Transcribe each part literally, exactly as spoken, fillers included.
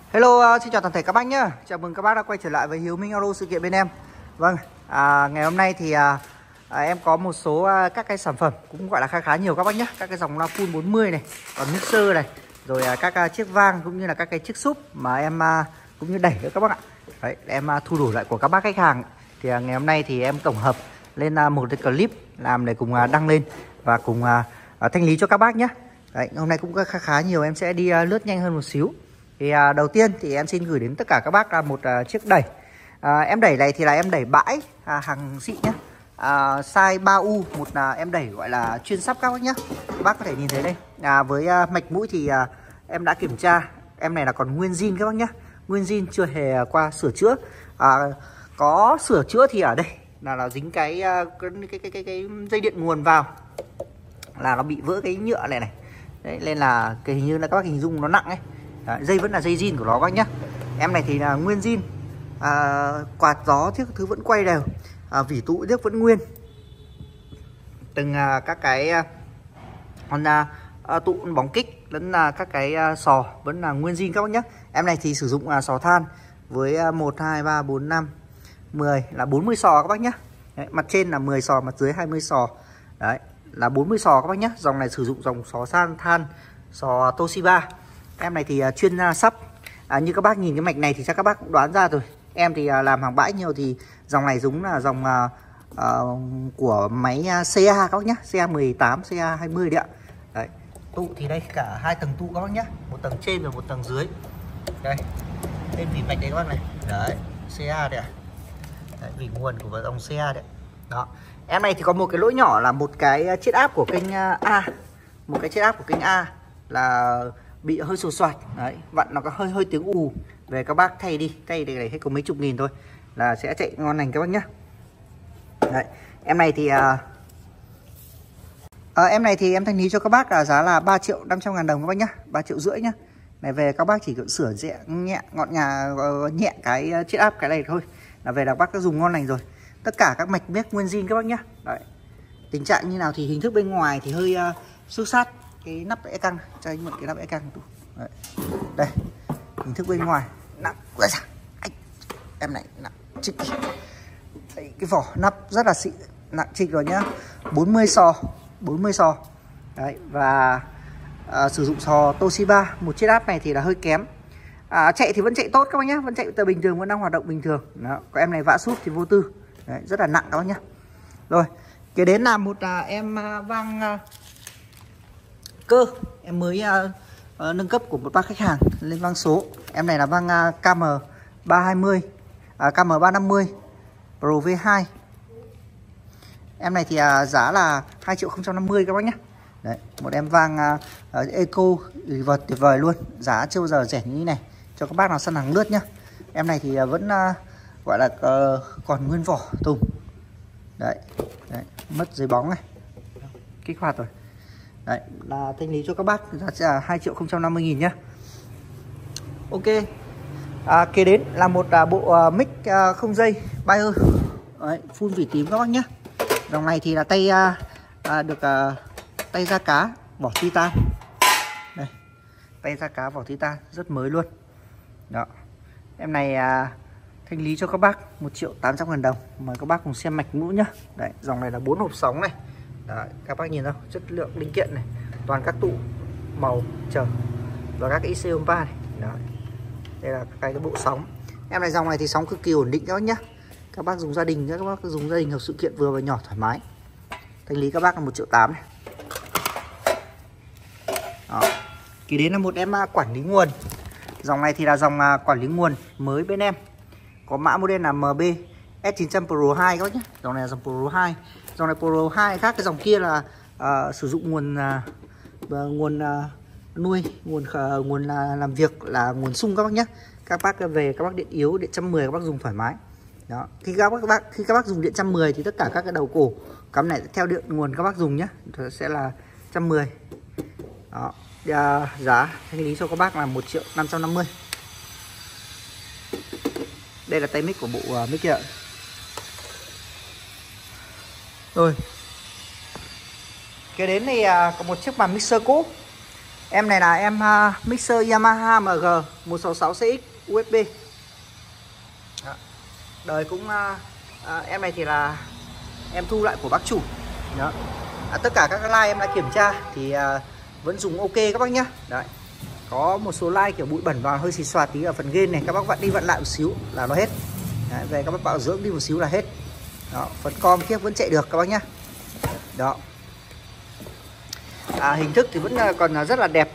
Hello, uh, xin chào toàn thể các bác nhé. Chào mừng các bác đã quay trở lại với Hiếu Minh Auto sự kiện bên em. Vâng, à, ngày hôm nay thì à, à, em có một số à, các cái sản phẩm cũng gọi là khá khá nhiều các bác nhé. Các cái dòng loa full bốn mươi này, còn mixer này, rồi à, các à, chiếc vang cũng như là các cái chiếc súp mà em à, cũng như đẩy nữa các bác ạ. Đấy, em à, thu đủ lại của các bác khách hàng. Thì à, ngày hôm nay thì em tổng hợp lên à, một cái clip làm để cùng à, đăng lên và cùng à, à, thanh lý cho các bác nhé. Đấy, hôm nay cũng khá khá nhiều, em sẽ đi à, lướt nhanh hơn một xíu. Thì à, đầu tiên thì em xin gửi đến tất cả các bác là một à, chiếc đẩy. à, Em đẩy này thì là em đẩy bãi à, hàng xịn nhé, à, size ba U. Một là em đẩy gọi là chuyên sắp các bác nhé. Các bác có thể nhìn thấy đây, à, với à, mạch mũi thì à, em đã kiểm tra. Em này là còn nguyên zin các bác nhé, nguyên zin chưa hề qua sửa chữa. à, Có sửa chữa thì ở đây là là dính cái cái, cái, cái, cái, cái dây điện nguồn vào, là nó bị vỡ cái nhựa này này. Đấy, nên là cái hình như là các bác hình dung nó nặng ấy. Đấy, dây vẫn là dây zin của nó các bác nhá. Em này thì là nguyên zin, à, quạt gió thiết thứ vẫn quay đều, à, vỉ tụ tiếc vẫn nguyên. Từng à, các cái con à, à, tụ bóng kích lẫn là các cái à, sò vẫn là nguyên zin các bác nhá. Em này thì sử dụng à, sò than với à, một, hai, ba, bốn, năm, mười là bốn mươi sò các bác nhá. Đấy, mặt trên là mười sò, mặt dưới hai mươi sò. Đấy, là bốn mươi sò các bác nhá. Dòng này sử dụng dòng sò san than, sò Toshiba. Em này thì uh, chuyên uh, sắp, à, như các bác nhìn cái mạch này thì chắc các bác cũng đoán ra rồi. Em thì uh, làm hàng bãi nhiều thì dòng này giống là dòng uh, uh, của máy uh, xê a các bác nhé, xê a mười tám, xê a hai mươi đấy ạ. Đấy, tụ thì đây cả hai tầng tụ các bác nhé, một tầng trên và một tầng dưới. Đây, tên vỉ mạch đấy các bác này. Đấy, xê a đây ạ. Đấy, vỉ nguồn của dòng xê a đấy. Đó. Em này thì có một cái lỗi nhỏ là một cái chiết áp của kênh uh, A, một cái chiết áp của kênh A là bị hơi sột soạt. Đấy, vặn nó có hơi hơi tiếng ù. Về các bác thay đi, thay để hết có mấy chục nghìn thôi là sẽ chạy ngon lành các bác nhá. Đấy, em này thì à, à, em này thì em thanh lý cho các bác là giá là ba triệu năm trăm ngàn đồng các bác nhá, ba triệu rưỡi nhá. Này về các bác chỉ cần sửa nhẹ nhẹ ngọn nhà nhẹ cái chiết áp cái này thôi là về là các bác đã dùng ngon lành rồi. Tất cả các mạch mép nguyên zin các bác nhá. Đấy, tình trạng như nào thì hình thức bên ngoài thì hơi uh, xước sát cái nắp e căng, cho anh mượn cái nắp e căng. Đấy. Đây, hình thức bên ngoài nặng quá ra. Em này nặng trịch. Đấy, cái vỏ nắp rất là xịn, nặng trịch rồi nhá. bốn mươi sò, bốn mươi sò. Đấy, và à, sử dụng sò Toshiba. Một chiếc áp này thì là hơi kém. À, chạy thì vẫn chạy tốt các bác nhá, vẫn chạy từ bình thường, vẫn đang hoạt động bình thường. Đó, có em này vã súp thì vô tư. Đấy, rất là nặng các bác nhá. Rồi, kế đến là một à, em à, vang à, cơ. Em mới uh, uh, nâng cấp của một bác khách hàng lên vang số. Em này là vang uh, ca em ba hai mươi, uh, ca em ba năm mươi Pro vê hai. Em này thì uh, giá là hai triệu không trăm năm mươi các bác nhé. Đấy, một em vang uh, uh, eco vật tuyệt vời luôn. Giá chưa bao giờ rẻ như thế này cho các bác nào săn hàng lướt nhá. Em này thì uh, vẫn uh, gọi là uh, còn nguyên vỏ thùng. Đấy, đấy, mất giấy bóng này, kích hoạt rồi. Đấy, là thanh lý cho các bác giá sẽ là hai triệu không trăm năm mươi nghìn nhá. Ok, à, kế đến là một à, bộ uh, mic uh, không dây Bayer. Đấy, full vỉ tím các bác nhá. Dòng này thì là tay uh, uh, được uh, tay da cá vỏ titan. Đây, tay da cá vỏ titan rất mới luôn. Đó, em này uh, thanh lý cho các bác một triệu tám trăm ngàn đồng. Mời các bác cùng xem mạch mũi nhá. Đấy, dòng này là bốn hộp sóng này. Đấy, các bác nhìn không, chất lượng linh kiện này, toàn các tụ màu chờ và các cái i xê ba này. Đấy, đây là cái, cái bộ sóng. Em này dòng này thì sóng cực kỳ ổn định các bác nhá. Các bác dùng gia đình, các bác dùng gia đình học sự kiện vừa và nhỏ thoải mái. Thanh lý các bác là một triệu tám này. Đó. Kỳ đến là một em quản lý nguồn. Dòng này thì là dòng quản lý nguồn mới bên em. Có mã model là em bê S chín trăm Pro hai các bác nhé. Dòng này là dòng Pro hai. Dòng này Pro hai khác cái dòng kia là uh, sử dụng nguồn uh, nguồn uh, nuôi, nguồn uh, nguồn là làm việc là nguồn sung các bác nhé. Các bác về các bác điện yếu, điện một trăm mười các bác dùng thoải mái. Đó. Khi các bác, các bác khi các bác dùng điện một trăm mười thì tất cả các cái đầu cổ cắm này theo điện nguồn các bác dùng nhé. Sẽ là một trăm mười. Đó. Uh, giá thanh lý cho các bác là một triệu năm trăm năm mươi. Đây là tay mic của bộ uh, mic kia. Rồi, kế đến thì uh, có một chiếc bàn mixer cũ. Em này là em uh, mixer Yamaha em giê một sáu sáu xê ích u ét bê. Đó. Đời cũng uh, uh, em này thì là em thu lại của bác chủ. Đó. À, tất cả các line em đã kiểm tra thì uh, vẫn dùng ok các bác nhá. Đấy. Có một số line kiểu bụi bẩn và hơi xì xoạt tí ở phần gain này, các bác vặn đi vặn lại một xíu là nó hết. Đấy, về các bác bảo dưỡng đi một xíu là hết. Đó, phần com kia vẫn chạy được các bác nhá. Đó. À, hình thức thì vẫn còn rất là đẹp.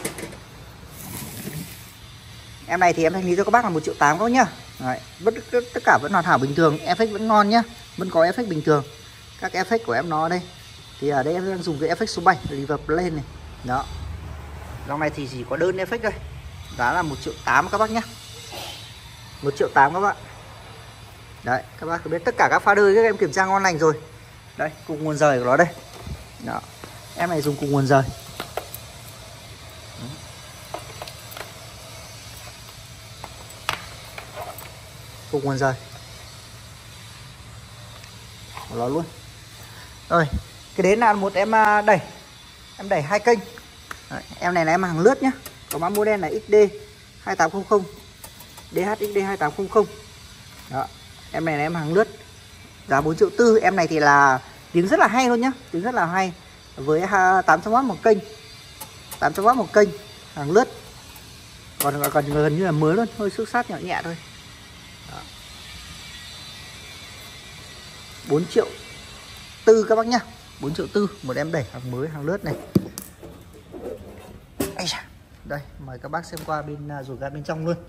Em này thì em thanh lý cho các bác là một triệu tám các bác nhá. Đấy, vẫn tất cả vẫn hoàn hảo bình thường, effect vẫn ngon nhá, vẫn có effect bình thường. Các effect của em nó ở đây. Thì ở đây em đang dùng cái effect số bảy reverb lên này. Đó. Dòng này thì chỉ có đơn effect thôi. Giá là một triệu tám các bác nhá. một triệu tám các bạn. Đấy, các bác biết tất cả các fader các em kiểm tra ngon lành rồi. Đây, cùng nguồn rời của nó đây. Đó. Em này dùng cùng nguồn rời. Cùng nguồn rời của nó luôn. Rồi, cái đến là một em đẩy. Em đẩy hai kênh. Đấy, em này là em hàng lướt nhá. Có mã model là ích đê hai tám không không, đê hát ích đê hai tám không không. Đó, em này là em hàng lướt. Giá bốn triệu tư. Em này thì là tiếng rất là hay luôn nhá, tiếng rất là hay. Với tám trăm oát một kênh, tám trăm oát một kênh, hàng lướt. Còn còn gần như là mới luôn, hơi xước sát nhỏ nhẹ thôi. Đó. bốn triệu tư các bác nhá. bốn triệu tư, một em đẩy hàng mới, hàng lướt này. Đây, mời các bác xem qua bên rồi ra bên trong luôn.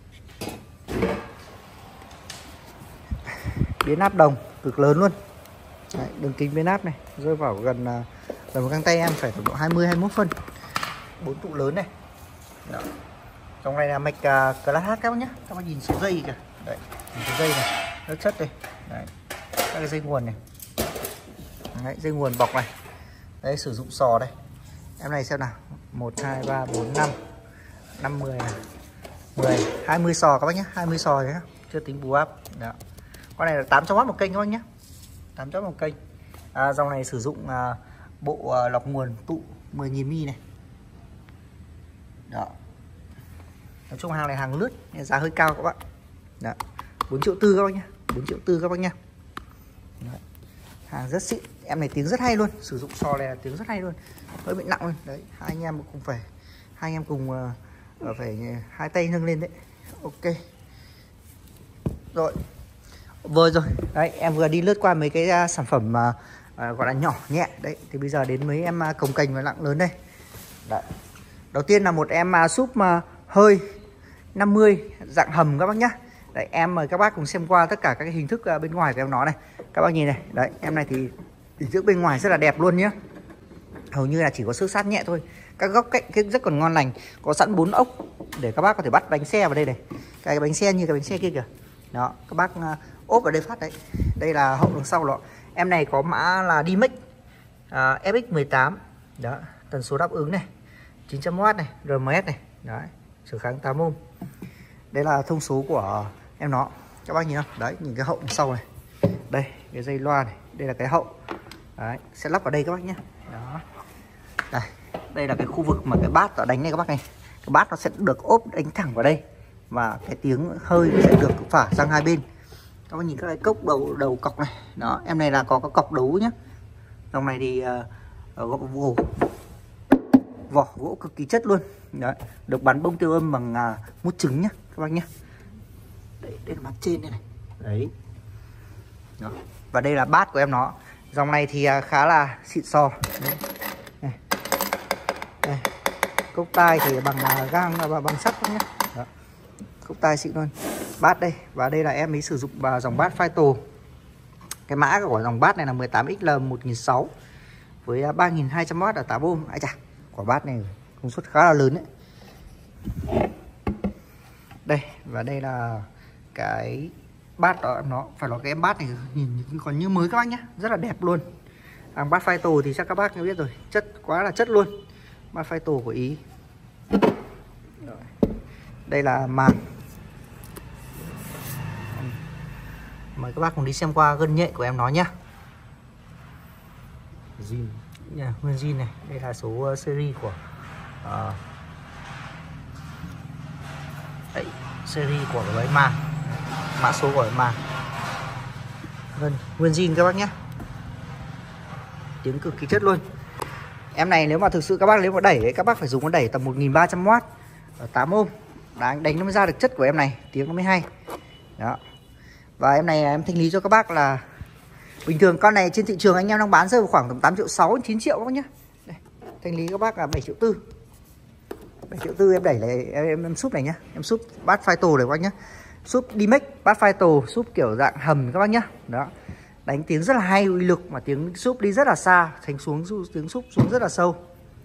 Biến áp đồng cực lớn luôn. Đấy, đường kính biến áp này rơi vào gần gần một găng tay em phải độ hai mươi hai mươi mốt phân. Bốn tụ lớn này. Đó. Trong này là mạch uh, class H các bác nhé. Các bác nhìn số dây kìa. Đấy, nhìn số dây này, rất chất đây. Đấy. Các cái dây nguồn này. Đấy, dây nguồn bọc này. Đấy, sử dụng sò đây. Em này xem nào. một hai ba bốn năm năm mười mười hai mươi sò các bác nhé, hai mươi sò nhé, chưa tính bù áp. Đó. Con này là tám trăm oát một kênh các bác nhé. tám trăm oát một kênh. À, dòng này sử dụng à, bộ à, lọc nguồn tụ mười nghìn mi li này. Đó. Nói chung hàng này hàng lướt, giá hơi cao các bạn. Đó. bốn triệu tư các bác nhé. bốn triệu tư các bác nhé. Đó. Hàng rất xịn, em này tiếng rất hay luôn, sử dụng sò này là tiếng rất hay luôn, hơi bị nặng luôn. Đấy, hai anh em cùng phải hai anh em cùng uh, phải hai tay nâng lên đấy. Ok. Rồi. Vừa rồi, đấy em vừa đi lướt qua mấy cái uh, sản phẩm uh, uh, gọi là nhỏ nhẹ đấy, thì bây giờ đến mấy em uh, cồng kềnh và nặng lớn đây. Đấy. Đầu tiên là một em uh, súp uh, hơi năm mươi dạng hầm các bác nhá. Đấy, em mời các bác cùng xem qua tất cả các cái hình thức bên ngoài của em nó này. Các bác nhìn này, đấy, em này thì hình thức bên ngoài rất là đẹp luôn nhé. Hầu như là chỉ có xước sát nhẹ thôi. Các góc cạnh rất còn ngon lành. Có sẵn bốn ốc để các bác có thể bắt bánh xe vào đây này. Cái bánh xe như cái bánh xe kia kìa. Đó, các bác ốp vào đây phát đấy. Đây là hậu đằng sau đó. Em này có mã là đê em ích à, ép ích mười tám. Đó, tần số đáp ứng này, chín trăm oát này, rờ em ét này. Đấy, trở kháng tám ôm. Đây là thông số của em nó. Các bác nhìn không? Đấy, nhìn cái hậu đằng sau này. Đây, cái dây loa này, đây là cái hậu. Đấy, sẽ lắp vào đây các bác nhé. Đó. Đây, đây là cái khu vực mà cái bát nó đánh này các bác này. Cái bát nó sẽ được ốp đánh thẳng vào đây. Và cái tiếng hơi sẽ được phả sang hai bên. Các bác nhìn các cái cốc đầu đầu cọc này. Đó, em này là có cái cọc đấu nhá. Dòng này thì uh, gỗ vỏ, vỏ gỗ cực kỳ chất luôn. Đấy, được bắn bông tiêu âm bằng uh, mút trứng nhá các bác nhé. Đây, đây là mặt trên đây này. Đấy. Đó. Và đây là bát của em nó. Dòng này thì khá là xịn sò. Đấy. Đây. Đây. Cốc tai thì bằng gang và bằng sắt nhé. Đó. Cốc tai xịn luôn. Bát đây. Và đây là em ấy sử dụng dòng bát Phyto. Cái mã của dòng bát này là mười tám X L một nghìn sáu trăm với ba nghìn hai trăm oát ở tám ôm. Ai chà, quả bát này công suất khá là lớn đấy. Đây, và đây là cái bát đó, nó phải là cái em bát này nhìn còn như mới các bác nhé, rất là đẹp luôn. Hàng bát Phyto thì chắc các bác đã biết rồi, chất quá là chất luôn. Bát Phyto của Ý. Rồi. Đây là màng. Mời các bác cùng đi xem qua gân nhện của em nó nhá. Zin, yeah, nguyên zin này, đây là số series của Đó. Đấy, series của cái máy màng, mã số của cái màng. Vâng, nguyên zin các bác nhé. Tiếng cực kỳ chất luôn. Em này nếu mà thực sự các bác nếu mà đẩy ấy, các bác phải dùng con đẩy tầm một nghìn ba trăm oát ở tám ôm. Đánh, đánh nó mới ra được chất của em này, tiếng nó mới hay. Đó. Và em này em thanh lý cho các bác là bình thường con này trên thị trường anh em đang bán rơi vào khoảng tầm tám triệu sáu đến chín triệu các bác nhé. Đây, thanh lý các bác là bảy triệu tư. bảy triệu tư em đẩy lại em, em, em súp này nhá. Em súp bát Phyto này các bác nhé. Súp D-Max, bát Phyto, súp kiểu dạng hầm các bác nhé. Đó. Đánh tiếng rất là hay, uy lực mà tiếng súp đi rất là xa, thành xuống tiếng súp xuống rất là sâu.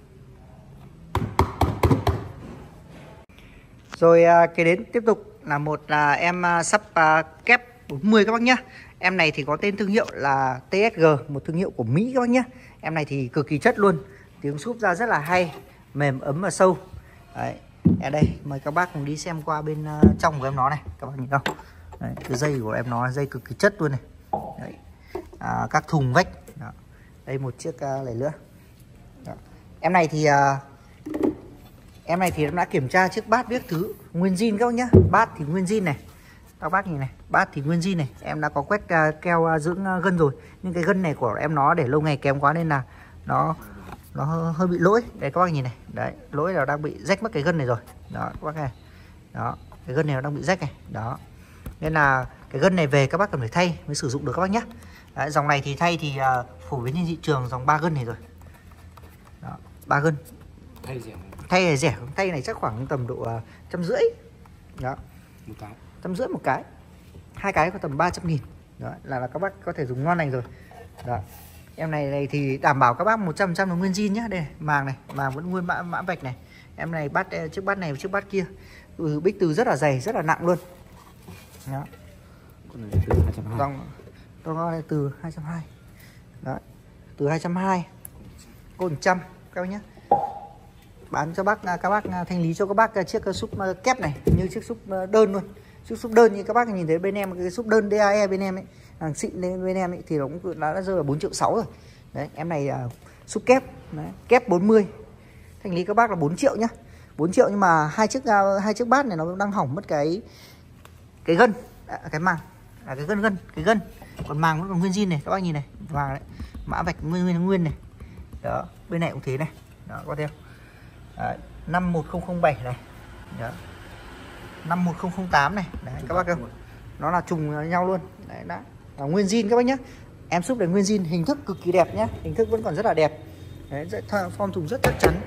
Rồi cái đến tiếp tục là một là em sắp kép bốn mươi các bác nhé. Em này thì có tên thương hiệu là tê ét giê, một thương hiệu của Mỹ các bác nhé. Em này thì cực kỳ chất luôn, tiếng súp ra rất là hay, mềm ấm và sâu. Đấy, ở đây mời các bác cùng đi xem qua bên trong của em nó này, các bác nhìn không? Đấy, cái dây của em nó dây cực kỳ chất luôn này. Đấy. À, các thùng vách. Đó. Đây một chiếc uh, này nữa. Đó. Em này thì uh, em này thì em đã kiểm tra chiếc bát biết thứ nguyên zin các bác nhá. Bát thì nguyên zin này, các bác nhìn này, bát thì nguyên zin này. Em đã có quét uh, keo uh, dưỡng uh, gân rồi, nhưng cái gân này của em nó để lâu ngày kém quá nên là nó nó hơi, hơi bị lỗi. Đây các bác nhìn này, đấy lỗi là đang bị rách mất cái gân này rồi. Đó các bác này, đó cái gân này nó đang bị rách này. Đó nên là cái gân này về các bác cần phải thay mới sử dụng được các bác nhé. Đấy, dòng này thì thay thì uh, phổ biến trên thị trường dòng ba gân này rồi. Đó, ba gân. Thay rẻ. Thay này rẻ, thay này chắc khoảng tầm độ uh, trăm rưỡi. Đó. Một cái. Trăm rưỡi một cái. Hai cái có tầm ba trăm nghìn. Đó, là, là các bác có thể dùng ngon này rồi. Đó. Em này này thì đảm bảo các bác một trăm phần trăm là nguyên zin nhá. Đây này, màng này, màng vẫn nguyên mã mã vạch này. Em này bát chiếc bát này chiếc bát kia. Ừ, bích từ rất là dày, rất là nặng luôn. Đó. Con này từ hai trăm hai mươi. Dòng con này từ hai trăm hai mươi. Đấy. Từ hai trăm hai mươi. Còn một trăm các bác nhé. Bán cho bác các bác thanh lý cho các bác chiếc súp kép này như chiếc súp đơn luôn. Chiếc súp đơn như các bác nhìn thấy bên em cái súp đơn đê a e bên em ấy, hàng xịn bên em ấy thì nó cũng đã rơi vào bốn triệu sáu rồi. Đấy, em này uh, súp kép, đấy, kép bốn mươi. Thanh lý các bác là bốn triệu nhá. bốn triệu nhưng mà hai chiếc uh, hai chiếc bát này nó đang hỏng mất cái cái gân, à, cái màng. À, cái gân gân, cái gân. Còn màng vẫn còn nguyên zin này, các bác nhìn này, vàng đấy. Mã vạch nguyên nguyên nguyên này. Đó, bên này cũng thế này. Đó, có theo. Đấy, năm một không không bảy này. Đó. năm một không không tám này. Đấy, các bác không? Nó là trùng nhau luôn. Đấy, đã. Là nguyên zin các bác nhé. Em súp để nguyên zin, hình thức cực kỳ đẹp nhé. Hình thức vẫn còn rất là đẹp. Đấy, form thùng rất chắc chắn.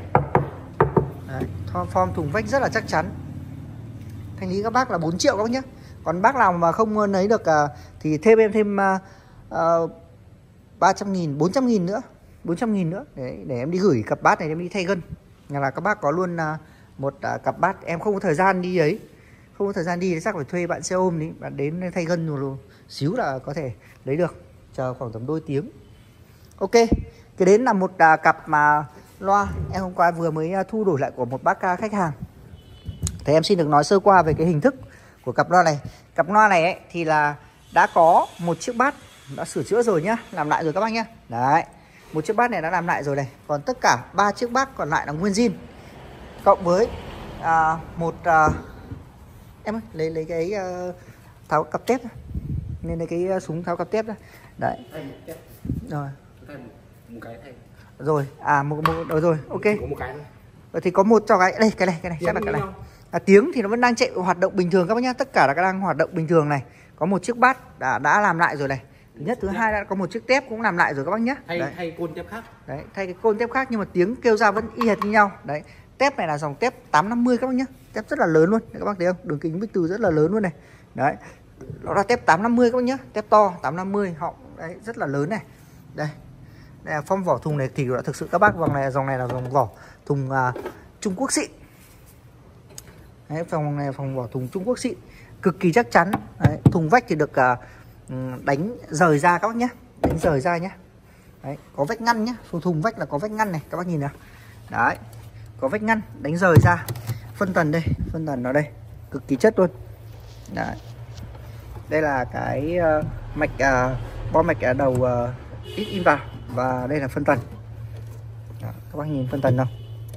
Đấy, form thùng vách rất là chắc chắn. Thanh lý các bác là bốn triệu các bác nhé. Còn bác nào mà không lấy được uh, thì thêm em thêm uh, uh, ba trăm nghìn, bốn trăm nghìn nữa. bốn trăm nghìn nữa để, để em đi gửi cặp bát này em đi thay gân. Nhà là các bác có luôn uh, một uh, cặp bát. Em không có thời gian đi ấy. Không có thời gian đi thì chắc phải thuê bạn xe ôm đi. Bạn đến thay gân rồi, rồi xíu là có thể lấy được. Chờ khoảng tầm đôi tiếng. Ok. Cái đến là một uh, cặp mà loa em hôm qua vừa mới uh, thu đổi lại của một bác uh, khách hàng. Thế em xin được nói sơ qua về cái hình thức của cặp loa này. Cặp loa này ấy, thì là đã có một chiếc bát đã sửa chữa rồi nhá, làm lại rồi các bác nhá. Đấy, một chiếc bát này đã làm lại rồi này. Còn tất cả ba chiếc bát còn lại là nguyên zin. Cộng với à, một à, em ơi, lấy lấy cái uh, tháo cặp tép ra. Nên lấy cái uh, súng tháo cặp tép ra. Đấy. Rồi. Một cái thay. Rồi, à một một rồi rồi, ok. Có một cái thôi. Thì có một cho cái đây, cái này, cái này, chắc là cái này. À, tiếng thì nó vẫn đang chạy hoạt động bình thường các bác nhá, tất cả là đang hoạt động bình thường này. Có một chiếc bát đã đã làm lại rồi này. Thứ nhất, thứ hai là có một chiếc tép cũng làm lại rồi các bác nhá. Thay thay côn tép khác. Đấy, thay cái côn tép khác nhưng mà tiếng kêu ra vẫn y hệt như nhau. Đấy, tép này là dòng tép tám năm mươi các bác nhá. Tép rất là lớn luôn, đấy, các bác thấy không? Đường kính bích từ rất là lớn luôn này. Đấy. Nó là tép tám năm mươi các bác nhá, tép to tám năm mươi, họng đấy rất là lớn này. Đây. Đây là form vỏ thùng này thì đã thực sự các bác vòng này dòng này là dòng vỏ thùng uh, Trung Quốc xịn. Đấy, phòng này phòng vỏ thùng Trung Quốc xịn, cực kỳ chắc chắn. Đấy, thùng vách thì được uh, đánh rời ra các bác nhé, đánh rời ra nhé. Đấy, có vách ngăn nhé, thùng thùng vách là có vách ngăn này, các bác nhìn nào. Đấy, có vách ngăn, đánh rời ra. Phân tần đây, phân tần ở đây, cực kỳ chất luôn. Đấy, đây là cái uh, mạch uh, bo mạch ở đầu uh, ít in vào và đây là phân tần. Đó, các bác nhìn phân tần không?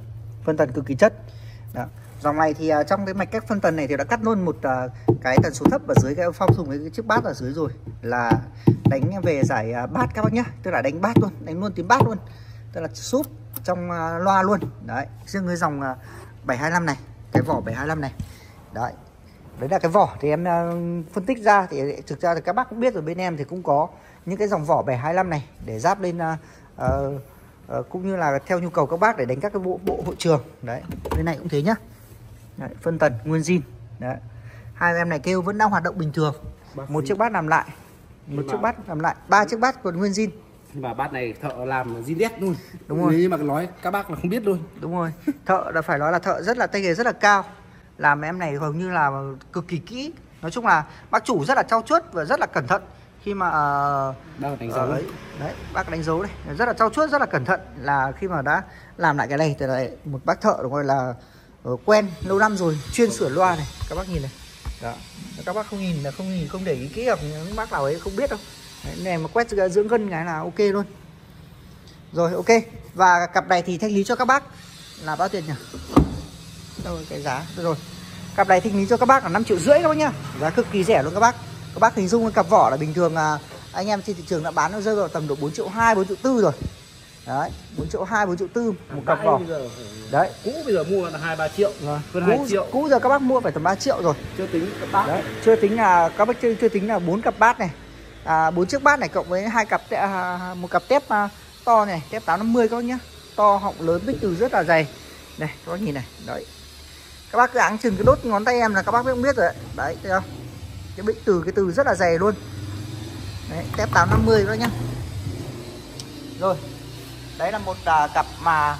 phân tần cực kỳ chất. Đó. Dòng này thì uh, trong cái mạch cách phân tần này thì đã cắt luôn một uh, cái tần số thấp ở dưới cái phong thùng cái chiếc bát ở dưới rồi, là đánh về giải uh, bát các bác nhá, tức là đánh bát luôn, đánh luôn tiếng bát luôn, tức là súp trong uh, loa luôn. Đấy, riêng cái dòng uh, bảy hai lăm này, cái vỏ bảy hai lăm này. Đấy. Đấy là cái vỏ thì em uh, phân tích ra thì thực ra thì các bác cũng biết rồi, bên em thì cũng có những cái dòng vỏ bảy hai lăm này để ráp lên uh, uh, uh, cũng như là theo nhu cầu các bác để đánh các cái bộ bộ hội trường. Đấy, bên này cũng thế nhá. Đấy, phân tần nguyên zin. Đấy. Hai em này kêu vẫn đang hoạt động bình thường. Một chiếc bát làm lại, một chiếc bát làm lại, ba chiếc bát còn nguyên zin. Và bát này thợ làm zin đét luôn. Đúng rồi. Nếu mà nói các bác là không biết luôn. Đúng rồi. Thợ là phải nói là thợ rất là tay nghề rất là cao. Làm em này hầu như là cực kỳ kỹ. Nói chung là bác chủ rất là trau chuốt và rất là cẩn thận khi mà uh, đang đánh dấu. Đấy, đấy, bác đánh dấu đây, rất là trau chuốt, rất là cẩn thận, là khi mà đã làm lại cái này thì là một bác thợ gọi là uh, quen lâu năm rồi, chuyên sửa loa này, các bác nhìn này. Đó. Các bác không nhìn là không nhìn không để ý kỹ, hoặc những bác nào ấy không biết đâu. Đấy, này mà quét dưỡng gân cái là ok luôn. Rồi ok. Và cặp này thì thanh lý cho các bác là bao tiền nhỉ? Đâu cái giá rồi. Cặp này thanh lý cho các bác là năm triệu rưỡi các bác nhá. Giá cực kỳ rẻ luôn các bác. Các bác hình dung cái cặp vỏ là bình thường là anh em trên thị trường đã bán nó rơi vào tầm độ bốn triệu hai, bốn triệu tư rồi. Đấy, bốn triệu hai, bốn triệu tư một cặp vỏ. Đấy, cũ bây giờ mua là hai ba triệu rồi. Hơn cũ, hai triệu. Cũ giờ các bác mua phải tầm ba triệu rồi. Chưa tính cặp bát. Đấy, chưa tính là các bác chưa, chưa tính là bốn cặp bát này. À, bốn chiếc bát này cộng với hai cặp à, một cặp tép à, to này, tép tám năm mươi các bác nhá. To, họng lớn, bích từ rất là dày. Này, các bác nhìn này. Đấy. Các bác cứ áng chừng cái đốt ngón tay em là các bác cũng biết rồi đấy. Đấy, thấy không? Cái bích từ, cái từ rất là dày luôn. Đấy, tép tám năm mươi đó nhá. Rồi. Đấy là một à, cặp mà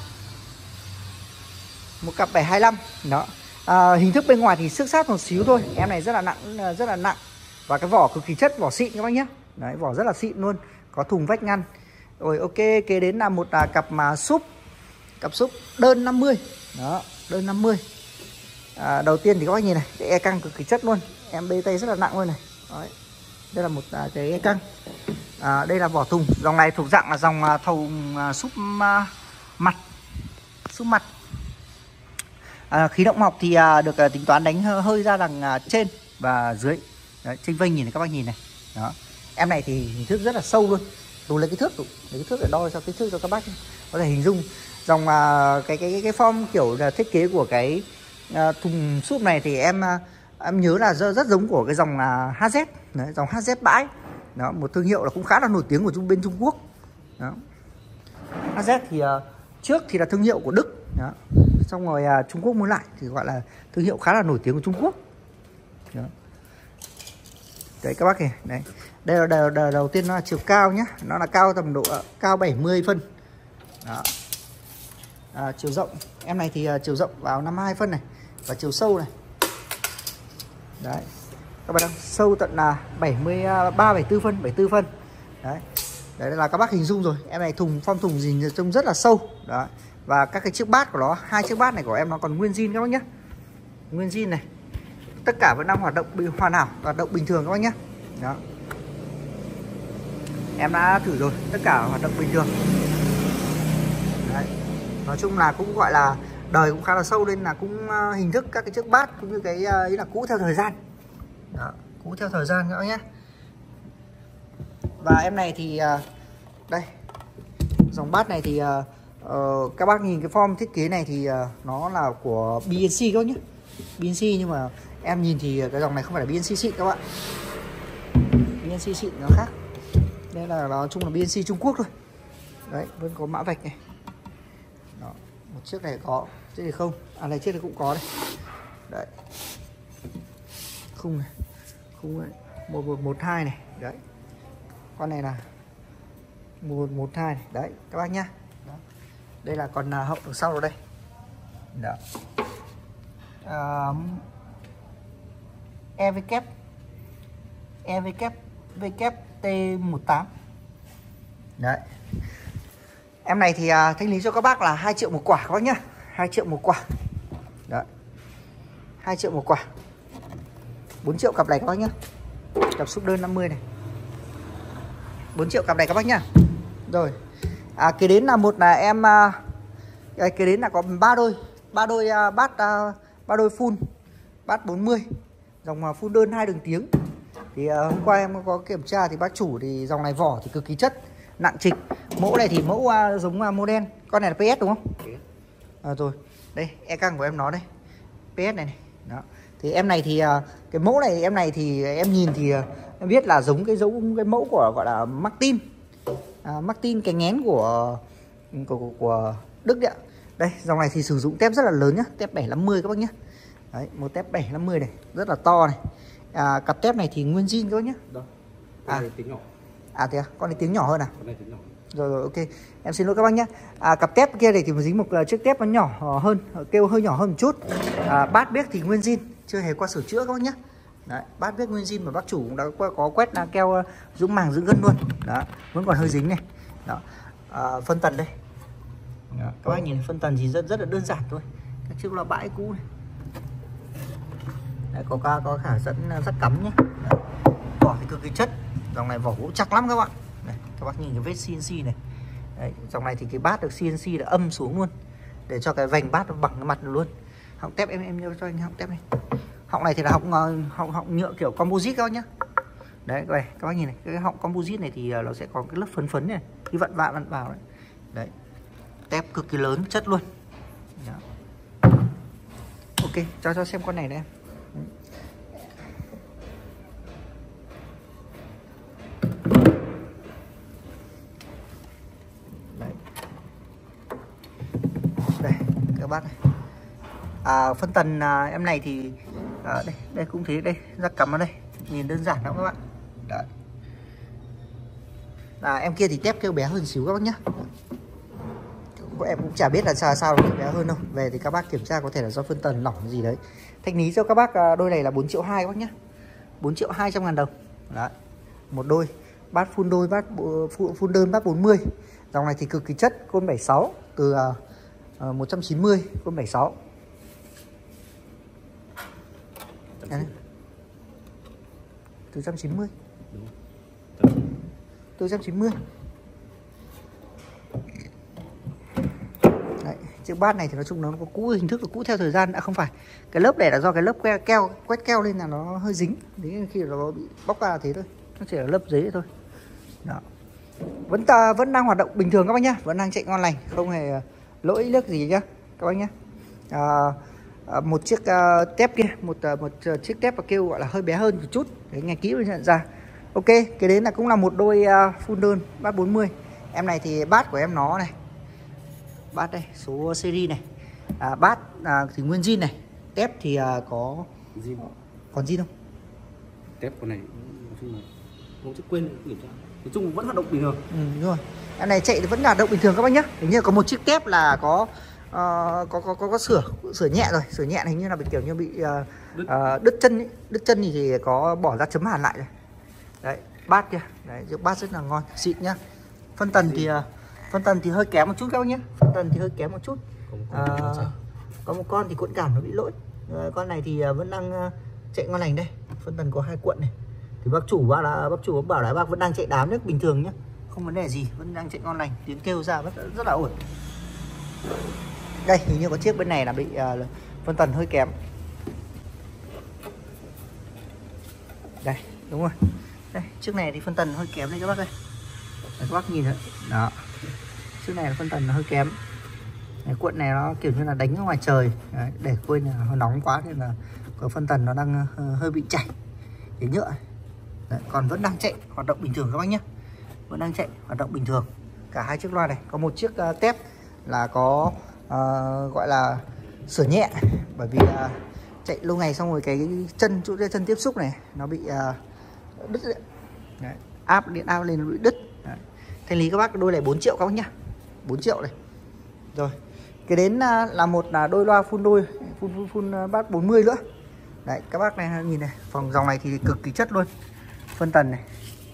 một cặp bảy hai lăm. Đó. À, hình thức bên ngoài thì xước sát một xíu thôi. Em này rất là nặng, rất là nặng. Và cái vỏ cực kỳ chất, vỏ xịn các bác nhé. Đấy, vỏ rất là xịn luôn. Có thùng vách ngăn. Rồi ok, kế đến là một à, cặp mà súp. Cặp súp đơn năm mươi. Đó, đơn năm mươi. À, đầu tiên thì các bác nhìn này, cái e căng cực kỳ chất luôn. Em bê tay rất là nặng luôn này. Đấy. Đây là một à, cái e căng. À, đây là vỏ thùng. Dòng này thuộc dạng là dòng à, thùng à, súp à, mặt. Súp mặt. À, khí động học thì à, được à, tính toán đánh hơi ra đằng à, trên và dưới. Đấy, trên vênh nhìn này các bác nhìn này. Đó. Em này thì hình thức rất là sâu luôn. Tôi lấy cái thước, lấy cái thước để đo cho cái thước cho các bác có thể hình dung dòng à, cái cái cái cái form kiểu là thiết kế của cái à, thùng súp này thì em à, em nhớ là rất, rất giống của cái dòng à, hát dét. Đấy, dòng hát dét bãi. Đó, một thương hiệu là cũng khá là nổi tiếng của Trung bên Trung Quốc. Đó. hát dét thì uh, trước thì là thương hiệu của Đức. Đó. Xong rồi uh, Trung Quốc mua lại thì gọi là thương hiệu khá là nổi tiếng của Trung Quốc. Đó. Đấy các bác kìa, đấy. Đây là đầu, đầu, đầu tiên nó là chiều cao nhé, nó là cao tầm độ uh, cao bảy mươi phân. Đó. À, chiều rộng em này thì uh, chiều rộng vào năm mươi hai phân này, và chiều sâu này. Đấy. Các bạn đang sâu tận là bảy mươi ba, bảy mươi tư phân, bảy mươi tư phân. Đấy. Đấy là các bác hình dung rồi. Em này thùng form thùng gì trông rất là sâu. Đó. Và các cái chiếc bát của nó, hai chiếc bát này của em nó còn nguyên zin các bác nhé. Nguyên zin này. Tất cả vẫn đang hoạt động hoàn hảo, hoạt động bình thường các bác nhé. Đó. Em đã thử rồi, tất cả hoạt động bình thường. Đấy. Nói chung là cũng gọi là đời cũng khá là sâu, nên là cũng hình thức các cái chiếc bát cũng như cái ý là cũ theo thời gian. Đó, cũ theo thời gian các bác nhé. Và em này thì đây, dòng bát này thì uh, các bác nhìn cái form thiết kế này thì uh, nó là của bê en xê các bác nhé. bê en xê, nhưng mà em nhìn thì cái dòng này không phải là bê en xê xịn các bạn. bê en xê xịn nó khác. Đây là nói chung là bê en xê Trung Quốc thôi. Đấy, vẫn có mã vạch này. Đó, một chiếc này có, chiếc này không. À này, chiếc này cũng có đây. Đấy. Khung này. Khung này. một một một hai này. Đấy. Con này là một một hai này. Đấy, các bác nhá. Đó. Đây là còn hậu đằng sau rồi đây. Đó. Um, e vê kép e vê kép vê kép T mười tám. Đấy. Em này thì uh, thanh lý cho các bác là hai triệu một quả các bác nhá. hai triệu một quả. Đấy. hai triệu một quả. bốn triệu cặp này các bác nhá. Cặp súp đơn năm mươi này. bốn triệu cặp này các bác nhá. Rồi. À, kế đến là một là em uh, kế đến là có ba đôi ba đôi uh, bát uh, ba đôi full bát bốn mươi, dòng uh, full đơn hai đường tiếng. Thì uh, hôm qua em có kiểm tra thì bác chủ thì dòng này vỏ thì cực kỳ chất, nặng trịch. Mẫu này thì mẫu uh, giống uh, model. Con này là pê ét đúng không? À, rồi đây e căng của em nó đây, pê ét này này. Đó. Thì em này thì uh, cái mẫu này em này thì em nhìn thì uh, em biết là giống cái giống cái mẫu của gọi là Martin. À, Martin cái ngén của của, của của Đức đấy ạ. Đây dòng này thì sử dụng tép rất là lớn nhá, tép bảy năm mươi các bác nhé. Đấy, một tép bảy năm mươi này rất là to này. À, cặp tép này thì nguyên zin các bác nhé. Đó. À, tiếng nhỏ. À thế à? Con này tiếng nhỏ hơn à? Con này tiếng nhỏ. Rồi rồi ok. Em xin lỗi các bác nhé. À, cặp tép kia này thì dính một uh, chiếc tép nó nhỏ hơn, kêu hơi nhỏ hơn một chút. À, bát biếc thì nguyên zin, chưa hề qua sửa chữa các bác nhé. Đấy, bát biếc nguyên zin mà bác chủ cũng đã có, có quét là keo uh, dũng màng giữ gân luôn. Đó, vẫn còn hơi dính này. Đó. À, phân tần đây. Đó, các bác nhìn phân tần thì rất rất là đơn giản thôi. Các chiếc loa bãi cũ này. Đấy, có ca có khả dẫn rất cắm nhé. Đấy. Vỏ thì cực kỳ chất, dòng này vỏ gỗ chắc lắm các bạn. Này, các bác nhìn cái vết xê en xê này. Đấy, dòng này thì cái bát được xê en xê đã âm xuống luôn để cho cái vành bát nó bằng cái mặt luôn. Họng tép em em nhớ cho anh họng tép này. Họng này thì là họng họng họng nhựa kiểu composite các bác nhá. Đấy các bác nhìn này, cái họng composite này thì nó sẽ có cái lớp phấn phấn này, cái vặn vặn vặn vào đấy. Đấy. Tép cực kỳ lớn chất luôn. Đó. Ok, cho cho xem con này đây em. Đấy. Đây các bác này. À, phân tần à, em này thì à, đây đây cũng thế, đây ra cắm ở đây, nhìn đơn giản lắm các bạn. Đấy. À, em kia thì tép kêu bé hơn xíu các bác nhá. Em cũng chả biết là sao sao nó bé hơn đâu. Về thì các bác kiểm tra có thể là do phân tần lỏng gì đấy. Thanh lý cho các bác đôi này là bốn triệu hai các bác nhá. bốn triệu hai trăm ngàn đồng. Đấy. Một đôi bát full đôi bát full đơn bát bốn mươi. Dòng này thì cực kỳ chất, côn bảy mươi sáu từ uh, một trăm chín mươi côn bảy mươi sáu. Đấy. Từ một trăm chín mươi. Đúng. Từ một trăm chín mươi. Đấy, chiếc bát này thì nói chung nó có cũ, hình thức là cũ theo thời gian. Đã không phải cái lớp này là do cái lớp que, keo quét keo lên là nó hơi dính, đến khi nó bị bóc ra là thế thôi, nó chỉ là lớp giấy thôi. Đó. Vẫn ta vẫn đang hoạt động bình thường các bác nhá, vẫn đang chạy ngon lành, không hề lỗi nước gì nhá các bác nhá. À, à, một chiếc uh, tép kia, một uh, một uh, chiếc tép và kêu gọi là hơi bé hơn một chút, để nghe kỹ mới nhận ra. Ok, cái đấy là cũng là một đôi uh, full đơn bát bốn mươi. Em này thì bát của em nó này, bát đây số series này, à, bát à, thì nguyên zin này, tép thì à, có zin, còn zin không? Tép con này nói chung là không chắc quên kiểm tra, nói chung vẫn hoạt động bình thường. Ừ, đúng rồi. Em này chạy thì vẫn hoạt động bình thường các bác nhé. Hình như có một chiếc tép là có uh, có, có có có sửa sửa nhẹ rồi, sửa nhẹ hình như là bị kiểu như bị uh, đứt. Uh, đứt chân ấy. Đứt chân thì, thì có bỏ ra chấm hàn lại rồi. Đấy, bát kia, đấy, chiếc bát rất là ngon, xịn nhá. Phân tần thì uh, phân tần thì hơi kém một chút các bác nhé, phân tần thì hơi kém một chút. À, có một con thì cuộn cảm nó bị lỗi, à, con này thì vẫn đang chạy ngon lành đây. Phân tần có hai cuộn này, thì bác chủ bảo là bác chủ bảo là bác vẫn đang chạy đám nước bình thường nhé, không vấn đề gì, vẫn đang chạy ngon lành, tiếng kêu ra rất, rất là ổn. Đây hình như có chiếc bên này là bị uh, phân tần hơi kém. Đây đúng rồi, đây chiếc này thì phân tần hơi kém đây các bác ơi. Đấy, các bác nhìn đấy, đó, chiếc này là phân tần nó hơi kém. Đấy, cuộn này nó kiểu như là đánh ở ngoài trời. Đấy, để quên là nó nóng quá nên là có phân tần nó đang uh, hơi bị chảy cái nhựa. Đấy, còn vẫn đang chạy hoạt động bình thường các bác nhé, vẫn đang chạy hoạt động bình thường cả hai chiếc loa này. Có một chiếc uh, tép là có uh, gọi là sửa nhẹ, bởi vì uh, chạy lâu ngày xong rồi cái chân chỗ chân tiếp xúc này nó bị uh, đứt đấy. Đấy, áp điện áp lên nó bị đứt. Đấy. Thanh lý các bác đôi này bốn triệu các bác nhá, bốn triệu này. Rồi cái đến là một là đôi loa full đôi full, full, full bát bốn mươi nữa. Đấy các bác này nhìn này, phòng dòng này thì cực kỳ chất luôn, phân tần này.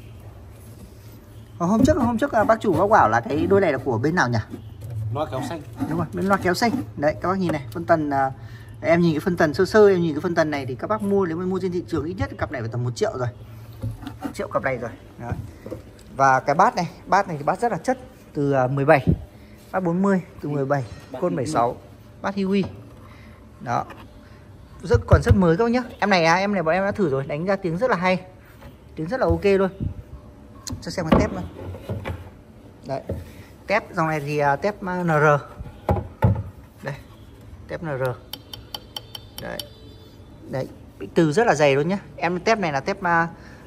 Còn hôm trước hôm trước bác chủ bác bảo là cái đôi này là của bên nào nhỉ? Loa kéo xanh. Đúng rồi, bên loa kéo xanh. Đấy các bác nhìn này, phân tần đấy, em nhìn cái phân tần sơ sơ, em nhìn cái phân tần này thì các bác mua, nếu mà mua trên thị trường ít nhất cặp này phải tầm một triệu rồi, một triệu cặp này rồi. Đấy. Và cái bát này, bát này thì bát rất là chất, từ mười bảy, bát bốn mươi từ mười bảy, côn bảy mươi sáu, bát Huey. Đó, rất còn rất mới các bác nhá. Em này à, em này bọn em đã thử rồi, đánh ra tiếng rất là hay, tiếng rất là ok luôn. Cho xem cái tép nữa. Đấy, tép dòng này thì uh, tép en rờ. Đây, tép en rờ. Đấy, đấy, từ rất là dày luôn nhá. Em tép này là tép uh,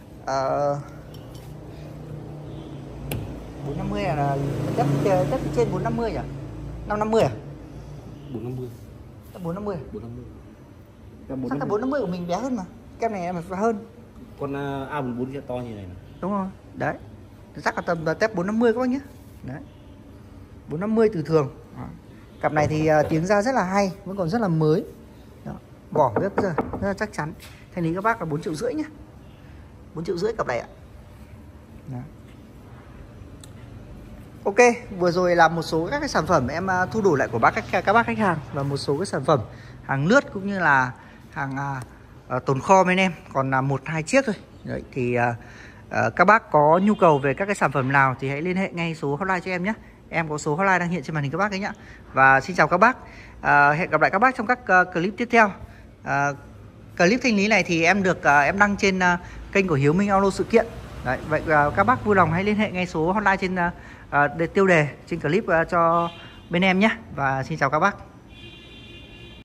bốn năm mươi là tép, tép trên bốn năm mươi nhỉ? năm năm mươi à? bốn năm mươi. bốn năm mươi. bốn năm mươi. Chắc là bốn năm mươi của mình bé hơn mà. Kem này em phải hơn. Con A bốn mươi bốn sẽ to như này. Đúng rồi. Đấy. Chắc là tầm tép bốn năm mươi các bác nhé. Đấy. bốn năm mươi từ thường. Đó. Cặp này thì uh, tiếng ra rất là hay, vẫn còn rất là mới. Đó. Vỏ rất, rất, rất là chắc chắn. Thanh lý các bác là bốn triệu rưỡi nhé. bốn triệu rưỡi cặp này ạ. Đó. Ok, vừa rồi là một số các cái sản phẩm em uh, thu đổi lại của bác các các bác khách hàng và một số cái sản phẩm hàng lướt cũng như là hàng uh, uh, tồn kho bên em còn là uh, một hai chiếc thôi. Đấy thì uh, uh, các bác có nhu cầu về các cái sản phẩm nào thì hãy liên hệ ngay số hotline cho em nhé. Em có số hotline đang hiện trên màn hình các bác đấy nhá. Và xin chào các bác. Uh, hẹn gặp lại các bác trong các uh, clip tiếp theo. Uh, clip thanh lý này thì em được uh, em đăng trên uh, kênh của Hiếu Minh Auto sự kiện. Đấy, vậy uh, các bác vui lòng hãy liên hệ ngay số hotline trên uh, uh, tiêu đề trên clip uh, cho bên em nhé. Và xin chào các bác.